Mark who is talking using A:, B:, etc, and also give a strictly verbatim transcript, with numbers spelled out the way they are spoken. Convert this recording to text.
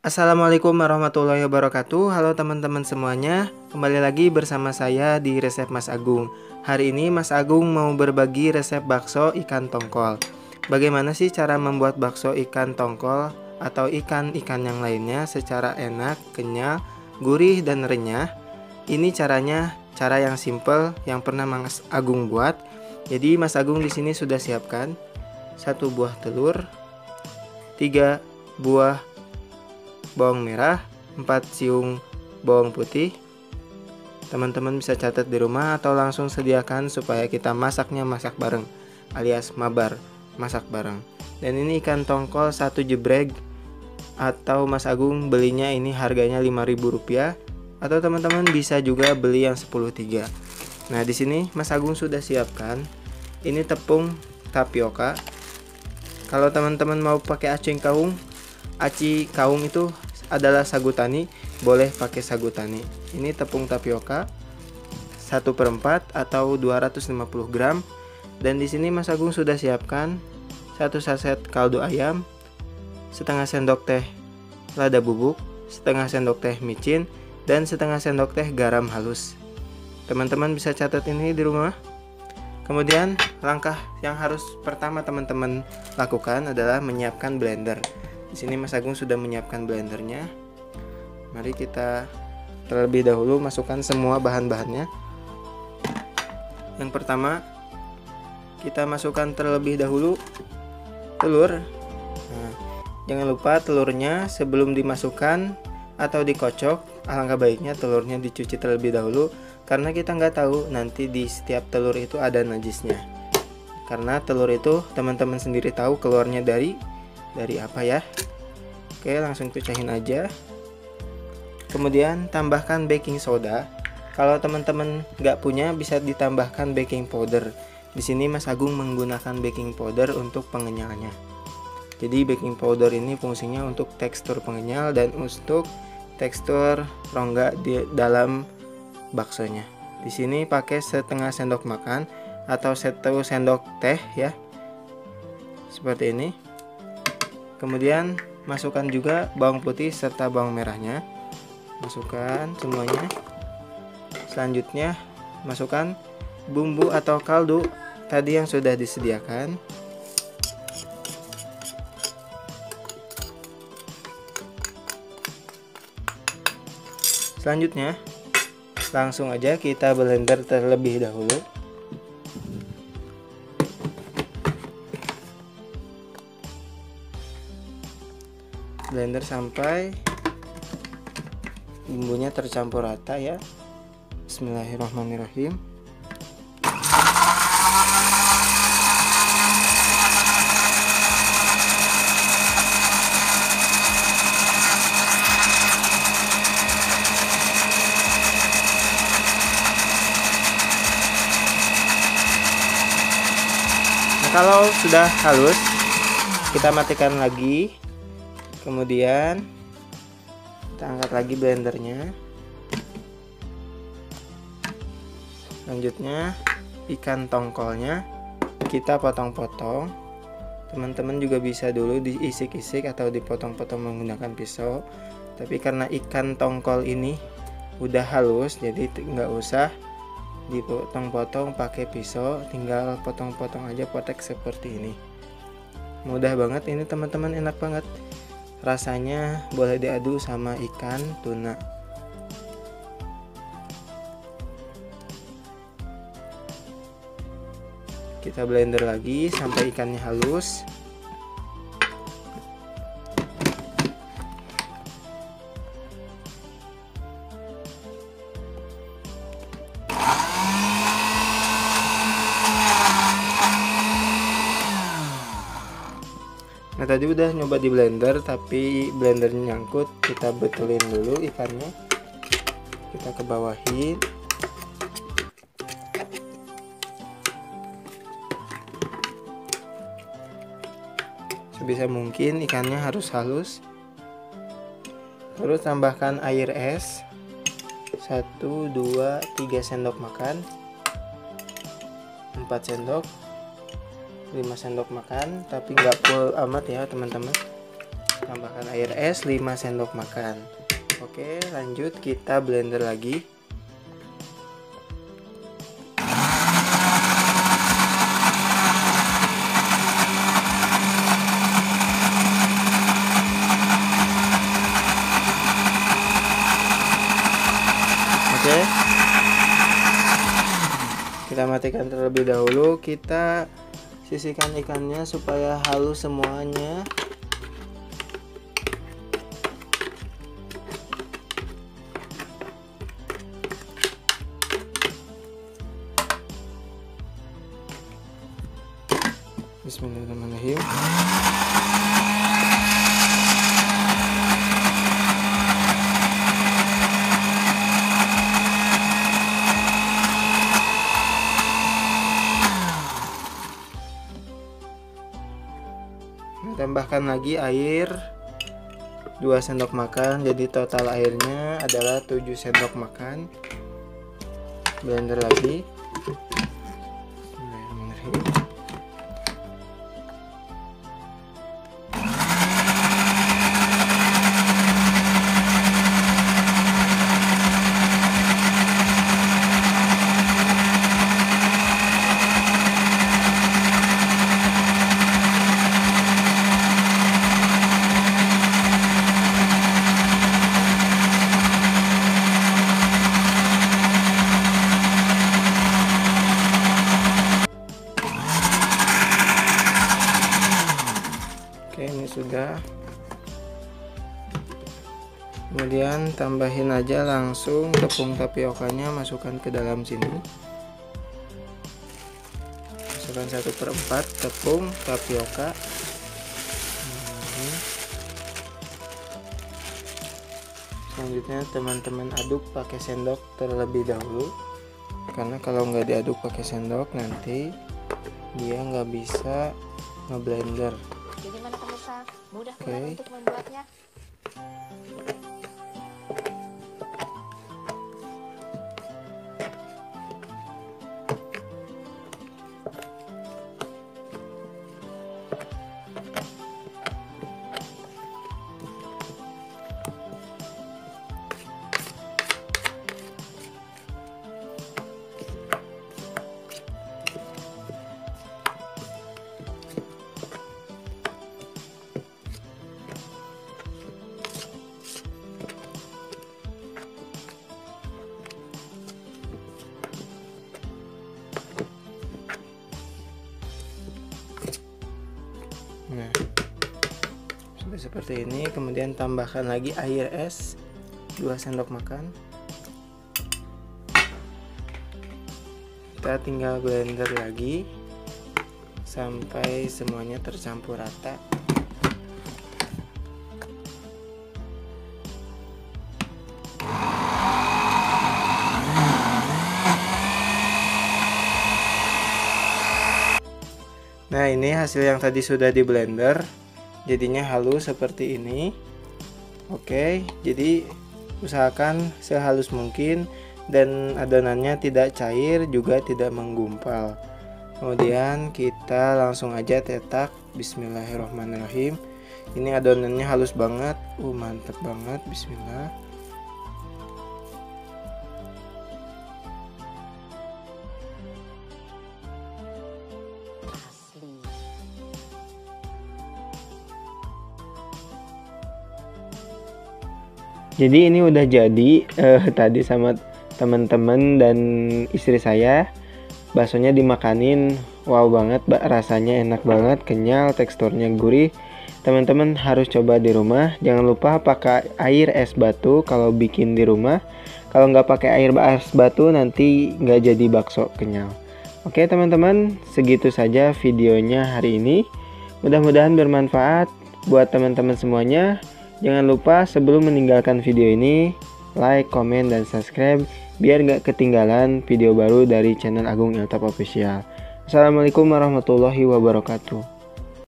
A: Assalamualaikum warahmatullahi wabarakatuh. Halo teman-teman semuanya, kembali lagi bersama saya di Resep Mas Agung. Hari ini Mas Agung mau berbagi resep bakso ikan tongkol. Bagaimana sih cara membuat bakso ikan tongkol atau ikan-ikan yang lainnya secara enak, kenyal, gurih, dan renyah? Ini caranya, cara yang simple yang pernah Mas Agung buat. Jadi Mas Agung di sini sudah siapkan satu buah telur, tiga buah bawang merah, empat siung bawang putih. Teman-teman bisa catat di rumah atau langsung sediakan supaya kita masaknya masak bareng, alias mabar, masak bareng. Dan ini ikan tongkol satu jebreg, atau Mas Agung belinya ini harganya lima ribu rupiah, atau teman-teman bisa juga beli yang sepuluh tiga. Nah, di sini Mas Agung sudah siapkan ini tepung tapioka. Kalau teman-teman mau pakai aci kaung, aci kaung itu adalah sagu tani, boleh pakai sagu tani. Ini tepung tapioka satu per empat atau dua ratus lima puluh gram. Dan di sini Mas Agung sudah siapkan satu saset kaldu ayam, setengah sendok teh lada bubuk, setengah sendok teh micin, dan setengah sendok teh garam halus. Teman-teman bisa catat ini di rumah. Kemudian langkah yang harus pertama teman-teman lakukan adalah menyiapkan blender. Di sini Mas Agung sudah menyiapkan blendernya. Mari kita terlebih dahulu masukkan semua bahan-bahannya. Yang pertama, kita masukkan terlebih dahulu telur. Nah, jangan lupa telurnya sebelum dimasukkan atau dikocok, alangkah baiknya telurnya dicuci terlebih dahulu, karena kita nggak tahu nanti di setiap telur itu ada najisnya. Karena telur itu teman-teman sendiri tahu keluarnya dari dari apa ya. Oke, langsung pecahin aja. Kemudian tambahkan baking soda. Kalau teman-teman nggak punya, bisa ditambahkan baking powder. Di sini Mas Agung menggunakan baking powder untuk pengenyalnya. Jadi baking powder ini fungsinya untuk tekstur pengenyal dan untuk tekstur rongga di dalam baksonya. Di sini pakai setengah sendok makan atau satu sendok teh ya. Seperti ini. Kemudian masukkan juga bawang putih serta bawang merahnya. Masukkan semuanya. Selanjutnya masukkan bumbu atau kaldu tadi yang sudah disediakan. Selanjutnya langsung aja kita blender terlebih dahulu. Blender sampai bumbunya tercampur rata ya. Bismillahirrahmanirrahim. Nah, kalau sudah halus, kita matikan lagi. Kemudian kita angkat lagi blendernya. Selanjutnya ikan tongkolnya kita potong-potong. Teman-teman juga bisa dulu diisik-isik atau dipotong-potong menggunakan pisau. Tapi karena ikan tongkol ini udah halus, jadi nggak usah dipotong-potong pakai pisau, tinggal potong-potong aja potek seperti ini. Mudah banget ini teman-teman, enak banget. Rasanya boleh diadu sama ikan tuna. Kita blender lagi sampai ikannya halus. Nah, tadi udah nyoba di blender tapi blendernya nyangkut. Kita betulin dulu ikannya. Kita ke bawahin. Sebisa mungkin ikannya harus halus. Terus tambahkan air es satu, dua, tiga sendok makan, empat sendok, lima sendok makan, tapi nggak full amat ya teman-teman. Tambahkan air es lima sendok makan. Oke, lanjut kita blender lagi. Oke, kita matikan terlebih dahulu. Kita sisihkan ikannya supaya halus semuanya. Bismillahirrahmanirrahim. Tambahkan lagi air dua sendok makan, jadi total airnya adalah tujuh sendok makan. Blender lagi. Bismillahirrahmanirrahim. Oke, ini sudah. Kemudian tambahin aja langsung tepung tapiokanya, masukkan ke dalam sini. Masukkan satu per empat tepung tapioka. Selanjutnya teman-teman aduk pakai sendok terlebih dahulu, karena kalau nggak diaduk pakai sendok nanti dia nggak bisa ngeblender.
B: Jadi mana pemirsa, mudah
A: Oke.
B: okay. untuk membuatnya.
A: Nah, sudah seperti ini. Kemudian tambahkan lagi air es dua sendok makan. Kita tinggal blender lagi sampai semuanya tercampur rata. Nah, ini hasil yang tadi sudah di blender, jadinya halus seperti ini. Oke, jadi usahakan sehalus mungkin dan adonannya tidak cair juga tidak menggumpal. Kemudian kita langsung aja cetak. Bismillahirrahmanirrahim. Ini adonannya halus banget, uh mantep banget. Bismillah. Jadi ini udah jadi eh, tadi sama teman-teman dan istri saya, baksonya dimakanin, wow banget, Mbak, rasanya enak banget, kenyal, teksturnya gurih. Teman-teman harus coba di rumah. Jangan lupa pakai air es batu kalau bikin di rumah. Kalau nggak pakai air es batu nanti nggak jadi bakso kenyal. Oke teman-teman, segitu saja videonya hari ini. Mudah-mudahan bermanfaat buat teman-teman semuanya. Jangan lupa sebelum meninggalkan video ini, like, komen, dan subscribe biar nggak ketinggalan video baru dari channel Agung Iltop Official. Assalamualaikum warahmatullahi wabarakatuh.